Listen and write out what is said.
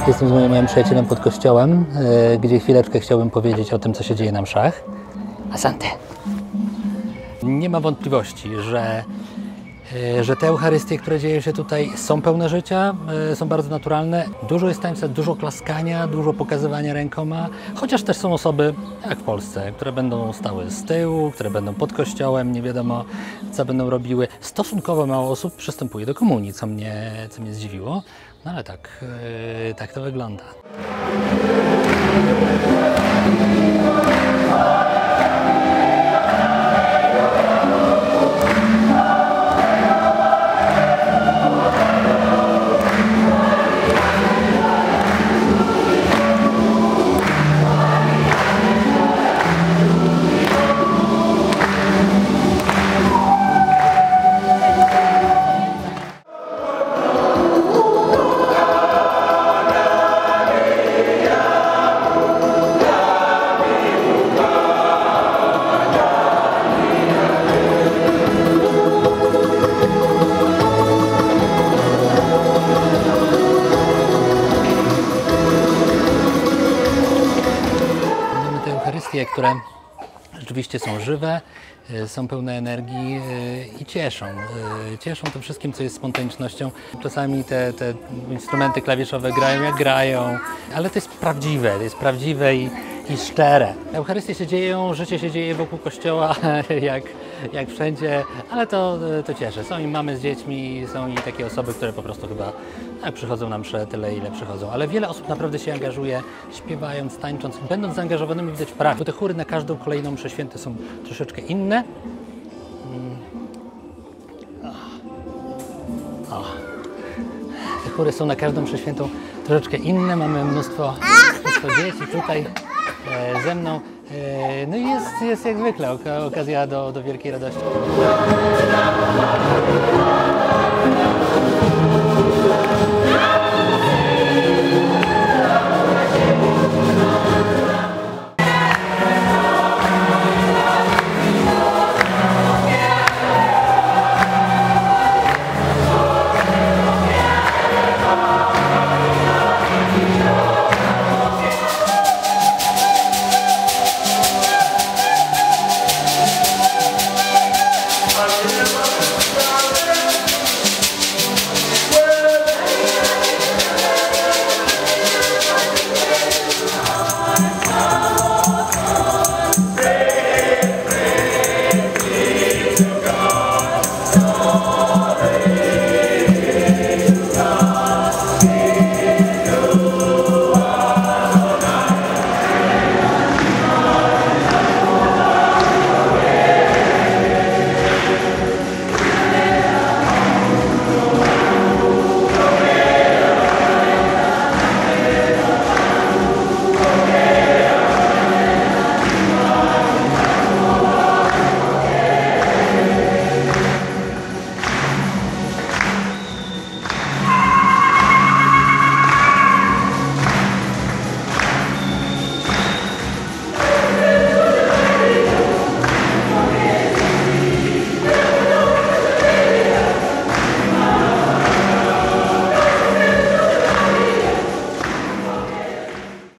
Jestem z moim małym przyjacielem pod kościołem, gdzie chwileczkę chciałbym powiedzieć o tym, co się dzieje na mszach. Asante! Nie ma wątpliwości, że te Eucharystie, które dzieją się tutaj, są pełne życia, są bardzo naturalne. Dużo jest tańca, dużo klaskania, dużo pokazywania rękoma, chociaż też są osoby, jak w Polsce, które będą stały z tyłu, które będą pod kościołem, nie wiadomo co będą robiły. Stosunkowo mało osób przystępuje do komunii, co mnie zdziwiło, no ale tak to wygląda. Które rzeczywiście są żywe, są pełne energii i cieszą. Cieszą tym wszystkim, co jest spontanicznością. Czasami te instrumenty klawiszowe grają jak grają, ale to jest prawdziwe i szczere. Eucharystie się dzieją, życie się dzieje wokół kościoła, jak wszędzie, ale to cieszy. Są i mamy z dziećmi, są i takie osoby, które po prostu chyba przychodzą na mszę tyle, ile przychodzą. Ale wiele osób naprawdę się angażuje, śpiewając, tańcząc, będąc zaangażowanymi widać w parafii. Te chóry na każdą kolejną mszę świętą są troszeczkę inne. Te chóry są na każdą mszę świętą troszeczkę inne. Mamy mnóstwo dzieci tutaj ze mną. No i jest jak zwykle okazja do wielkiej radości.